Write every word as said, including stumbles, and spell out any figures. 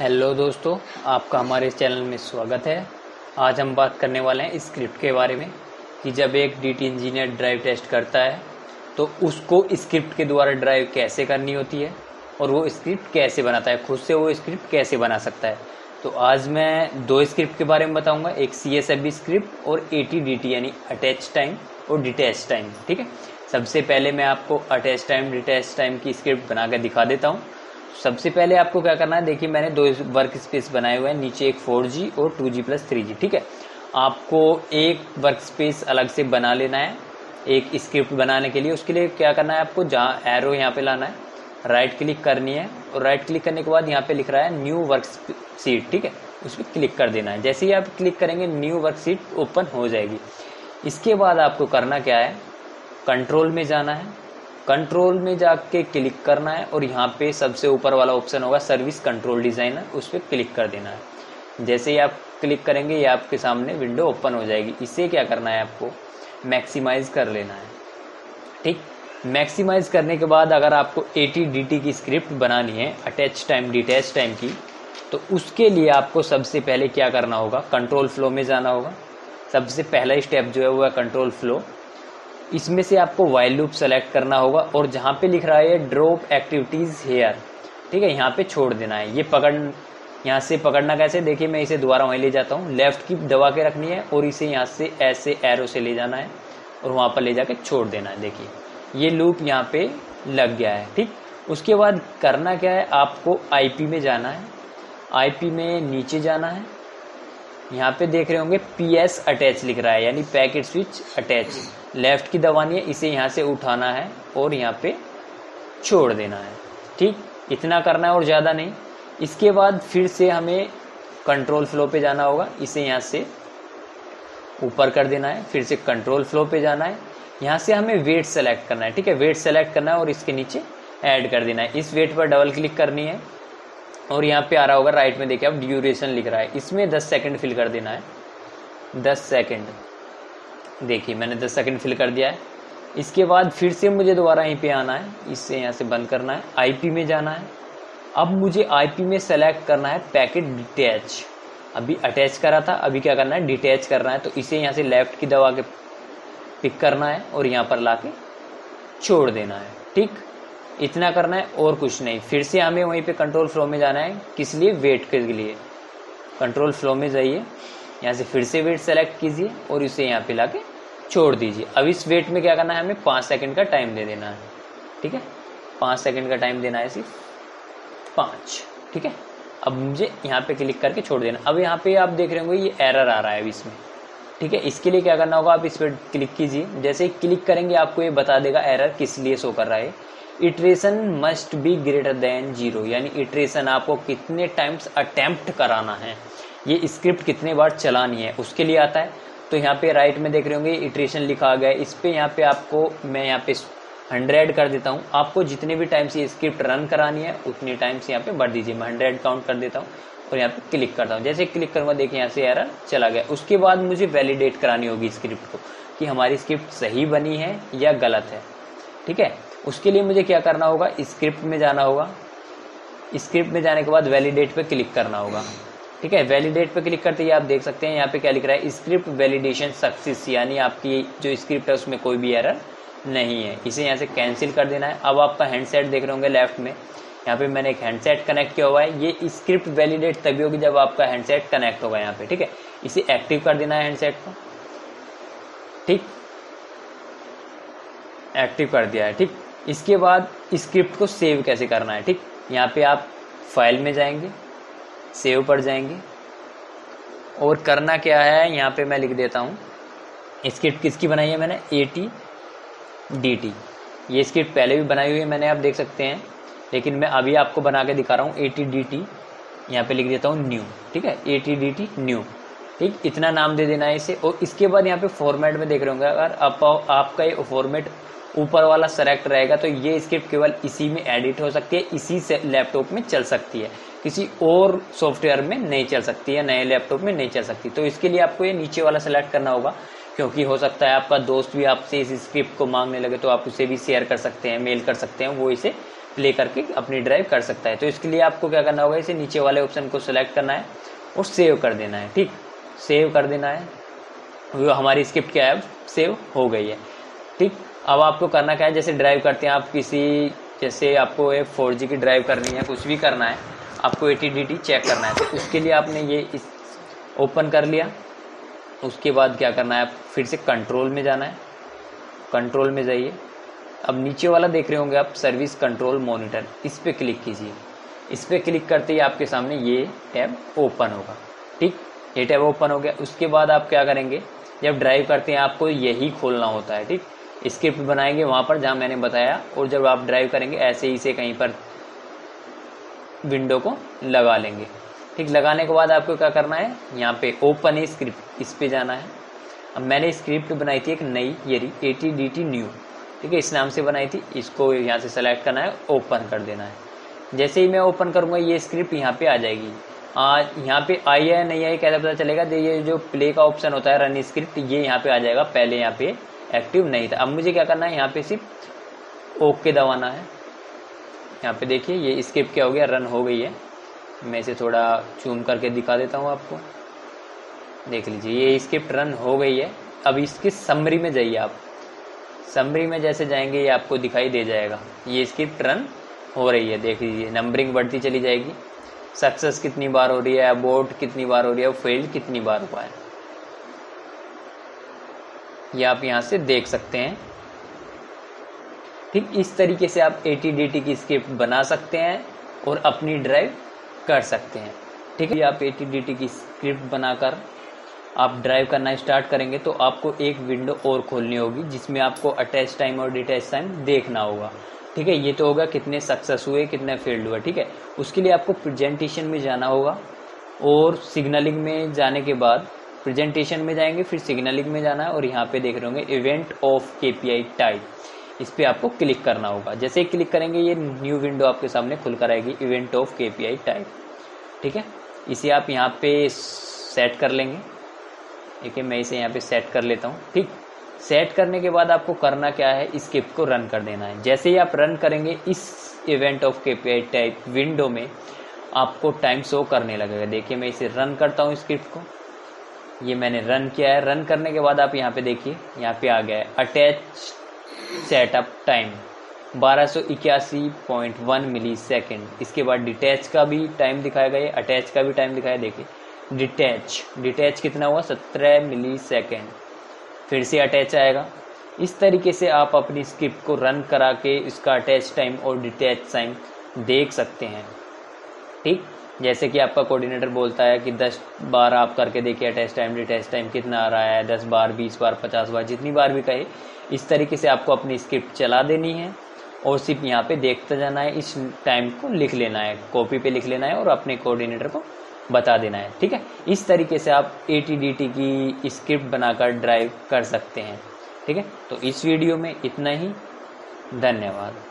Hello दोस्तों, आपका हमारे चैनल में स्वागत है। आज हम बात करने वाले हैं स्क्रिप्ट के बारे में कि जब एक डीटी इंजीनियर ड्राइव टेस्ट करता है तो उसको स्क्रिप्ट के द्वारा ड्राइव कैसे करनी होती है और वो स्क्रिप्ट कैसे बनाता है, खुद से वो स्क्रिप्ट कैसे बना सकता है। तो आज मैं दो स्क्रिप्ट के बारे में बताऊंगा, एक C S F B script और ए टी डी टी यानी अटैच टाइम और डिटैच टाइम। ठीक है, सबसे पहले मैं आपको अटैच टाइम डिटैच टाइम की स्क्रिप्ट बना कर दिखा देता हूँ। सबसे पहले आपको क्या करना है, देखिए मैंने दो वर्क स्पेस बनाए हुए हैं, नीचे एक फोर जी और two G plus three G. ठीक है, आपको एक वर्क स्पेस अलग से बना लेना है एक स्क्रिप्ट बनाने के लिए। उसके लिए क्या करना है, आपको जहाँ एरो यहाँ पे लाना है, राइट क्लिक करनी है और राइट क्लिक करने के बाद यहाँ पे लिख रहा है न्यू वर्क शीट। ठीक है, उस पर क्लिक कर देना है। जैसे ही आप क्लिक करेंगे न्यू वर्क शीट ओपन हो जाएगी। इसके बाद आपको करना क्या है, कंट्रोल में जाना है, कंट्रोल में जाके क्लिक करना है और यहाँ पे सबसे ऊपर वाला ऑप्शन होगा सर्विस कंट्रोल डिजाइनर, उस पर क्लिक कर देना है। जैसे ही आप क्लिक करेंगे ये आपके सामने विंडो ओपन हो जाएगी। इसे क्या करना है, आपको मैक्सिमाइज कर लेना है। ठीक, मैक्सिमाइज करने के बाद अगर आपको ए टी डी टी की स्क्रिप्ट बनानी है अटैच टाइम डिटैच टाइम की, तो उसके लिए आपको सबसे पहले क्या करना होगा, कंट्रोल फ्लो में जाना होगा। सबसे पहला स्टेप जो है वो है कंट्रोल फ्लो। इसमें से आपको वाइल लूप सेलेक्ट करना होगा और जहाँ पे लिख रहा है ड्रॉप एक्टिविटीज हेयर, ठीक है, यहाँ पे छोड़ देना है। ये पकड़ यहाँ से पकड़ना कैसे, देखिए मैं इसे दोबारा वहीं ले जाता हूँ, लेफ्ट की दबा के रखनी है और इसे यहाँ से ऐसे एरो से ले जाना है और वहाँ पर ले जाके छोड़ देना है। देखिए ये लूप यहाँ पे लग गया है। ठीक, उसके बाद करना क्या है, आपको आई पी में जाना है, आई पी में नीचे जाना है। यहाँ पे देख रहे होंगे पी एस अटैच लिख रहा है यानी पैकेट स्विच अटैच, लेफ्ट की दबानी है, इसे यहाँ से उठाना है और यहाँ पे छोड़ देना है। ठीक, इतना करना है और ज़्यादा नहीं। इसके बाद फिर से हमें कंट्रोल फ्लो पे जाना होगा, इसे यहाँ से ऊपर कर देना है, फिर से कंट्रोल फ्लो पे जाना है, यहाँ से हमें वेट सेलेक्ट करना है। ठीक है, वेट सेलेक्ट करना है और इसके नीचे ऐड कर देना है। इस वेट पर डबल क्लिक करनी है और यहाँ पे आ रहा होगा राइट में, देखिए अब ड्यूरेशन लिख रहा है, इसमें दस सेकंड फिल कर देना है। दस सेकंड, देखिए मैंने दस सेकंड फिल कर दिया है। इसके बाद फिर से मुझे दोबारा यहीं पे आना है, इससे यहाँ से बंद करना है, आईपी में जाना है। अब मुझे आईपी में सेलेक्ट करना है पैकेट डिटैच, अभी अटैच करा था, अभी क्या करना है डिटैच करना है। तो इसे यहाँ से लेफ्ट की दबा के पिक करना है और यहाँ पर ला के छोड़ देना है। ठीक, इतना करना है और कुछ नहीं। फिर से हमें वहीं पे कंट्रोल फ्लो में जाना है, किस लिए, वेट के लिए। कंट्रोल फ्लो में जाइए, यहाँ से फिर से वेट सेलेक्ट कीजिए और इसे यहाँ पे लाके छोड़ दीजिए। अब इस वेट में क्या करना है, हमें पाँच सेकंड का टाइम दे देना है। ठीक है, पाँच सेकंड का टाइम देना है, सिर्फ पाँच। ठीक है, अब मुझे यहाँ पे क्लिक करके छोड़ देना। अब यहाँ पे आप देख रहे होंगे ये एरर आ रहा है अभी इसमें। ठीक है, इसके लिए क्या करना होगा, आप इस पर क्लिक कीजिए। जैसे ही क्लिक करेंगे आपको ये बता देगा एरर किस लिए शो कर रहा है। Iteration must be greater than zero, यानी इटरेशन आपको कितने टाइम्स अटेम्प्ट कराना है, ये स्क्रिप्ट कितने बार चलानी है, उसके लिए आता है। तो यहाँ पे राइट में देख रहे होंगे इटरेशन लिखा गया है, इस पे यहाँ पे आपको मैं यहाँ पे हंड्रेड कर देता हूँ। आपको जितने भी टाइम्स ये स्क्रिप्ट रन करानी है उतने टाइम्स यहाँ पे बढ़ दीजिए। मैं हंड्रेड काउंट कर देता हूँ और यहाँ पे क्लिक करता हूँ। जैसे क्लिक करूँगा देखिए यहाँ से एरर चला गया। उसके बाद मुझे वैलिडेट करानी होगी स्क्रिप्ट को कि हमारी स्क्रिप्ट सही बनी है या गलत है। ठीक है, उसके लिए मुझे क्या करना होगा, स्क्रिप्ट में जाना होगा, स्क्रिप्ट में जाने के बाद वैलिडेट पे क्लिक करना होगा। ठीक है, वैलिडेट पे क्लिक करते ही आप देख सकते हैं यहाँ पे क्या लिख रहा है, स्क्रिप्ट वैलिडेशन सक्सेस, यानी आपकी जो स्क्रिप्ट है उसमें कोई भी एरर नहीं है। इसे यहाँ से कैंसिल कर देना है। अब आपका हैंडसेट देख रहे होंगे लेफ्ट में, यहाँ पे मैंने एक हैंडसेट कनेक्ट किया हुआ है। ये स्क्रिप्ट वैलिडेट तभी होगी जब आपका हैंडसेट कनेक्ट होगा यहाँ पे। ठीक है, इसे एक्टिव कर देना है हैंडसेट को। ठीक, एक्टिव कर दिया है। ठीक, इसके बाद स्क्रिप्ट को सेव कैसे करना है। ठीक, यहाँ पे आप फाइल में जाएंगे, सेव पर जाएंगे और करना क्या है, यहाँ पे मैं लिख देता हूँ स्क्रिप्ट किसकी बनाई है मैंने, ए टी डी टी। ये स्क्रिप्ट पहले भी बनाई हुई है मैंने, आप देख सकते हैं, लेकिन मैं अभी आपको बना के दिखा रहा हूँ। ए टी डी टी यहाँ पे लिख देता हूँ न्यू। ठीक है, A T D T new. ठीक, इतना नाम दे देना है इसे। और इसके बाद यहाँ पे फॉर्मेट में देख रहे होंगे, अगर आप, आपका ये फॉर्मेट ऊपर वाला सेलेक्ट रहेगा तो ये स्क्रिप्ट केवल इसी में एडिट हो सकती है, इसी से लैपटॉप में चल सकती है, किसी और सॉफ्टवेयर में नहीं चल सकती है, नए लैपटॉप में नहीं चल सकती। तो इसके लिए आपको ये नीचे वाला सेलेक्ट करना होगा, क्योंकि हो सकता है आपका दोस्त भी आपसे इस स्क्रिप्ट को मांगने लगे तो आप उसे भी शेयर कर सकते हैं, मेल कर सकते हैं, वो इसे प्ले करके अपनी ड्राइव कर सकता है। तो इसके लिए आपको क्या करना होगा, इसे नीचे वाले ऑप्शन को सिलेक्ट करना है और सेव कर देना है। ठीक, सेव कर देना है। वो हमारी स्क्रिप्ट क्या है, सेव हो गई है। ठीक, अब आपको करना क्या है, जैसे ड्राइव करते हैं आप किसी, जैसे आपको एक फोर जी की ड्राइव करनी है, कुछ भी करना है, आपको A T D T check करना है, तो उसके लिए आपने ये इस ओपन कर लिया। उसके बाद क्या करना है, आप फिर से कंट्रोल में जाना है, कंट्रोल में जाइए। अब नीचे वाला देख रहे होंगे आप, सर्विस कंट्रोल मॉनिटर, इस पर क्लिक कीजिए। इस पर क्लिक करते ही आपके सामने ये टैब ओपन होगा। ठीक, ये टैब ओपन हो गया। उसके बाद आप क्या करेंगे, जब ड्राइव करते हैं आपको यही खोलना होता है। ठीक, स्क्रिप्ट बनाएंगे वहाँ पर जहाँ मैंने बताया, और जब आप ड्राइव करेंगे ऐसे ही से कहीं पर विंडो को लगा लेंगे। ठीक, लगाने के बाद आपको क्या करना है, यहाँ पे ओपन है स्क्रिप्ट, इस पे जाना है। अब मैंने स्क्रिप्ट बनाई थी एक नई, ये रही A T D T new. ठीक है, इस नाम से बनाई थी, इसको यहाँ से सेलेक्ट करना है, ओपन कर देना है। जैसे ही मैं ओपन करूँगा ये स्क्रिप्ट यहाँ पे आ जाएगी। आ यहाँ पे आई है नहीं आई कैसे पता चलेगा, ये जो प्ले का ऑप्शन होता है रन स्क्रिप्ट, ये यहाँ पे आ जाएगा, पहले यहाँ पे एक्टिव नहीं था। अब मुझे क्या करना है, यहाँ पे सिर्फ ओके दबाना है। यहाँ पे देखिए ये स्क्रिप्ट क्या हो गया, रन हो गई है। मैं इसे थोड़ा जूम करके दिखा देता हूँ आपको, देख लीजिए ये स्क्रिप्ट रन हो गई है। अब इसकी समरी में जाइए आप, समरी में जैसे जाएंगे ये आपको दिखाई दे जाएगा, ये स्क्रिप्ट रन हो रही है। देख लीजिए नंबरिंग बढ़ती चली जाएगी, सक्सेस कितनी बार हो रही है, अबॉर्ट कितनी बार हो रही है, फेल्ड कितनी बार हुआ है, ये आप यहाँ से देख सकते हैं। ठीक, इस तरीके से आप ए टी डी टी की स्क्रिप्ट बना सकते हैं और अपनी ड्राइव कर सकते हैं। ठीक है, आप ए टी डी टी की स्क्रिप्ट बनाकर आप ड्राइव करना स्टार्ट करेंगे तो आपको एक विंडो और खोलनी होगी जिसमें आपको अटैच टाइम और डिटैच टाइम देखना होगा। ठीक है, ये तो होगा कितने सक्सेस हुए, कितने फेल्ड हुए। ठीक है, उसके लिए आपको प्रेजेंटेशन में जाना होगा और सिग्नलिंग में जाने के बाद प्रेजेंटेशन में जाएंगे, फिर सिग्नलिंग में जाना है और यहाँ पे देख रहे होंगे event of K P I type, इस पर आपको क्लिक करना होगा। जैसे ही क्लिक करेंगे ये न्यू विंडो आपके सामने खुलकर आएगी, event of K P I type. ठीक है, इसे आप यहाँ पे सेट कर लेंगे। देखिए मैं इसे यहाँ पे सेट कर लेता हूँ। ठीक, सेट करने के बाद आपको करना क्या है, स्क्रिप्ट को रन कर देना है। जैसे ही आप रन करेंगे इस event of K P I type window में आपको टाइम शो करने लगेगा। देखिए मैं इसे रन करता हूँ स्क्रिप्ट को, ये मैंने रन किया है। रन करने के बाद आप यहाँ पे देखिए, यहाँ पे आ गया है अटैच सेटअप टाइम बारह सौ इक्यासी पॉइंट वन मिली सेकेंड। इसके बाद डिटैच का भी टाइम दिखाया गया है, अटैच का भी टाइम दिखाया। देखिए डिटैच डिटैच कितना हुआ, सत्रह मिली सेकेंड। फिर से अटैच आएगा। इस तरीके से आप अपनी स्क्रिप्ट को रन करा के इसका अटैच टाइम और डिटैच टाइम देख सकते हैं। ठीक, जैसे कि आपका कोऑर्डिनेटर बोलता है कि दस बार आप करके देखिए अटैच टाइम डिटैच टाइम कितना आ रहा है, दस बार, बीस बार, पचास बार, जितनी बार भी कहे। इस तरीके से आपको अपनी स्क्रिप्ट चला देनी है और सिर्फ यहाँ पे देखते जाना है, इस टाइम को लिख लेना है, कॉपी पे लिख लेना है और अपने कोऑर्डिनेटर को बता देना है। ठीक है, इस तरीके से आप ए टी डी टी की स्क्रिप्ट बनाकर ड्राइव कर सकते हैं। ठीक है, तो इस वीडियो में इतना ही, धन्यवाद।